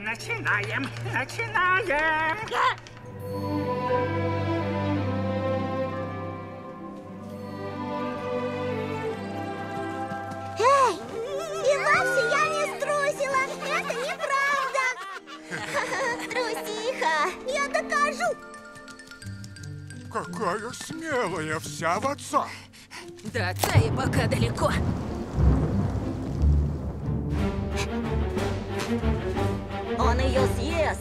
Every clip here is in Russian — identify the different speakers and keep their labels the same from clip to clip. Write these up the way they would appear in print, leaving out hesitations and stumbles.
Speaker 1: Начинаем.
Speaker 2: Эй, и вовсе я не струсила. Это неправда. Трусиха, я докажу.
Speaker 3: Какая смелая, вся в отца.
Speaker 4: До отца и пока далеко.
Speaker 2: Он ее съест.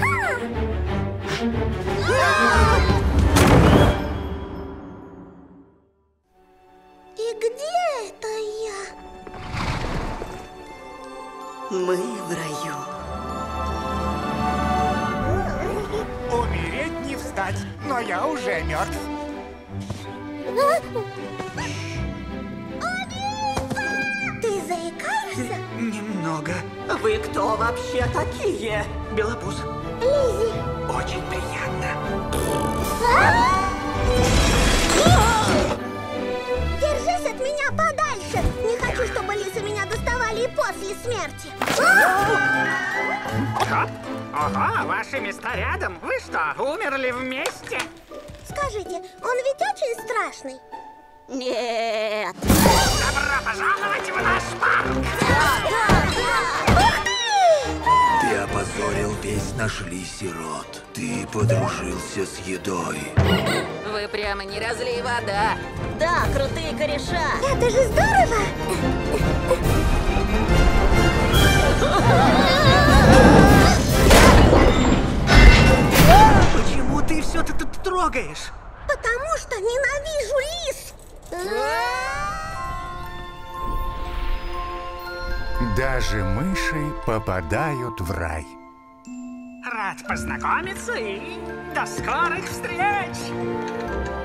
Speaker 2: И где это я?
Speaker 5: Мы в раю.
Speaker 1: Умереть не встать, но я уже мертв.
Speaker 2: Ты заикаешься?
Speaker 5: Немного. Вы кто вообще такие? Белопус.
Speaker 2: Лиззи.
Speaker 5: Очень приятно.
Speaker 2: Держись от меня подальше. Не хочу, чтобы лисы меня доставали и после смерти.
Speaker 1: Ого, ваши места рядом. Вы что, умерли вместе?
Speaker 2: Скажите, он ведь очень страшный? Нет.
Speaker 1: Добро пожаловать в наш парк!
Speaker 2: Ух ты!
Speaker 6: Ты опозорил весь наш лисий род. Ты подружился с едой.
Speaker 4: Вы прямо не разлей вода.
Speaker 2: Да, крутые кореша. Это же здорово!
Speaker 5: Почему ты все трогаешь?
Speaker 2: Потому что ненавижу лис.
Speaker 3: Даже мыши попадают в рай.
Speaker 1: Рад познакомиться и до скорых встреч!